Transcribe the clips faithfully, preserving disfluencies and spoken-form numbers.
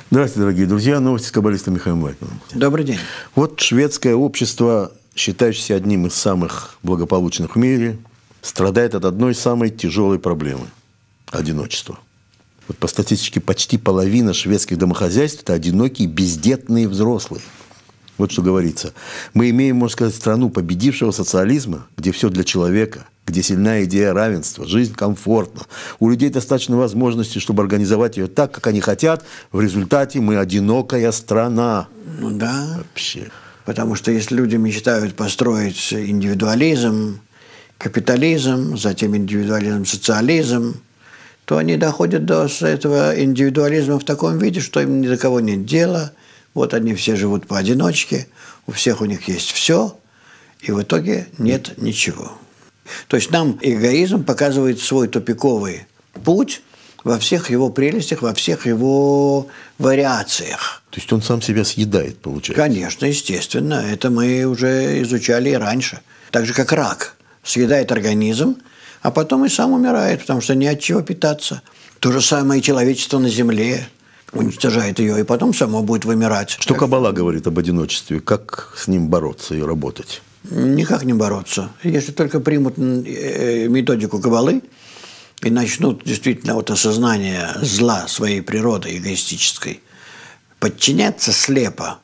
Здравствуйте, дорогие друзья. Новости с каббалистом Михаилом Вайкманом. Добрый день. Вот шведское общество, считающееся одним из самых благополучных в мире, страдает от одной самой тяжелой проблемы – одиночества. Вот по статистике почти половина шведских домохозяйств – это одинокие бездетные взрослые. Вот что говорится. Мы имеем, можно сказать, страну победившего социализма, где все для человека, где сильна идея равенства, жизнь комфортна. У людей достаточно возможностей, чтобы организовать ее так, как они хотят. В результате мы одинокая страна. Ну да. Вообще. Потому что если люди мечтают построить индивидуализм, капитализм, затем индивидуализм, социализм, то они доходят до этого индивидуализма в таком виде, что им ни до кого нет дела. Вот они все живут поодиночке, у всех у них есть все, и в итоге нет ничего. То есть нам эгоизм показывает свой тупиковый путь во всех его прелестях, во всех его вариациях. То есть он сам себя съедает, получается? Конечно, естественно. Это мы уже изучали и раньше. Так же, как рак. Съедает организм, а потом и сам умирает, потому что не от чего питаться. То же самое и человечество на Земле. Уничтожает ее, и потом само будет вымирать. Что Каббала говорит об одиночестве? Как с ним бороться и работать? Никак не бороться. Если только примут методику Каббалы и начнут действительно от осознания зла своей природы эгоистической подчиняться слепо,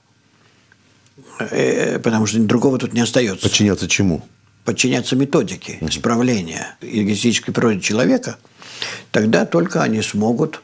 потому что другого тут не остается. Подчиняться чему? Подчиняться методике исправления эгоистической природы человека, тогда только они смогут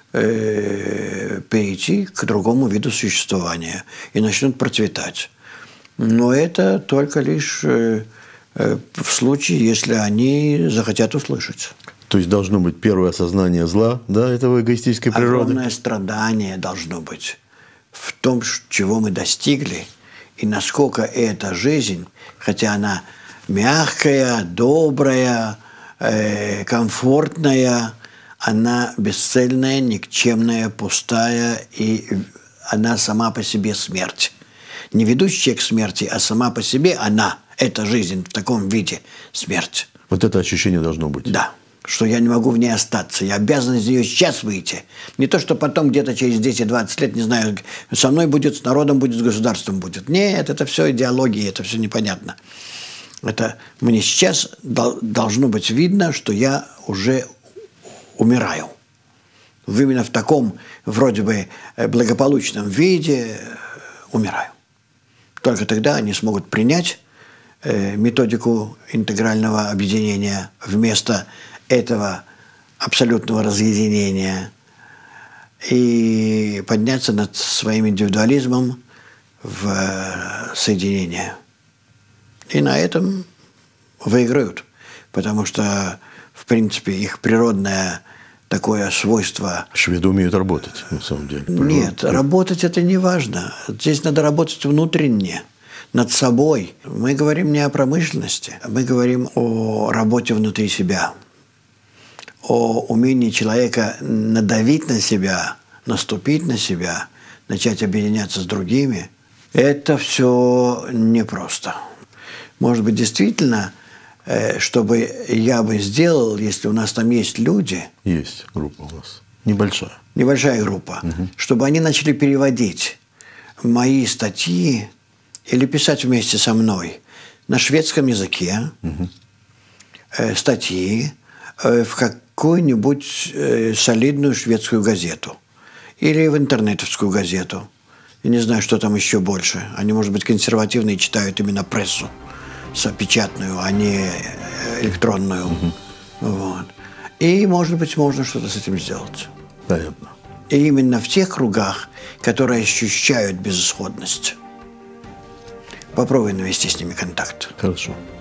перейти к другому виду существования и начнут процветать. Но это только лишь в случае, если они захотят услышать. То есть должно быть первое осознание зла, да, этого эгоистической природы? Огромное страдание должно быть в том, чего мы достигли, и насколько эта жизнь, хотя она мягкая, добрая, комфортная, она бесцельная, никчемная, пустая, и она сама по себе смерть. Не ведущая к смерти, а сама по себе она, эта жизнь в таком виде, смерть. Вот это ощущение должно быть? Да, что я не могу в ней остаться, я обязан из нее сейчас выйти. Не то, что потом где-то через десять-двадцать лет, не знаю, со мной будет, с народом будет, с государством будет. Нет, это все идеология, это все непонятно. Это мне сейчас должно быть видно, что я уже умираю. Именно в таком вроде бы благополучном виде умираю. Только тогда они смогут принять методику интегрального объединения вместо этого абсолютного разъединения и подняться над своим индивидуализмом в соединение. И на этом выиграют, потому что в принципе, их природное такое свойство... Шведы умеют работать, на самом деле. Нет, Природ... работать это не важно. Здесь надо работать внутренне, над собой. Мы говорим не о промышленности, мы говорим о работе внутри себя, о умении человека надавить на себя, наступить на себя, начать объединяться с другими. Это все непросто. Может быть, действительно... чтобы я бы сделал, если у нас там есть люди. Есть группа у нас. Небольшая. Небольшая группа. Угу. Чтобы они начали переводить мои статьи или писать вместе со мной на шведском языке угу. э, статьи э, в какую-нибудь э, солидную шведскую газету. Или в интернетовскую газету. Я не знаю, что там еще больше. Они, может быть, консервативные, читают именно прессу. Печатную, а не электронную. Угу. Вот. И, может быть, можно что-то с этим сделать. Понятно. И именно в тех кругах, которые ощущают безысходность. Попробуй навести с ними контакт. Хорошо.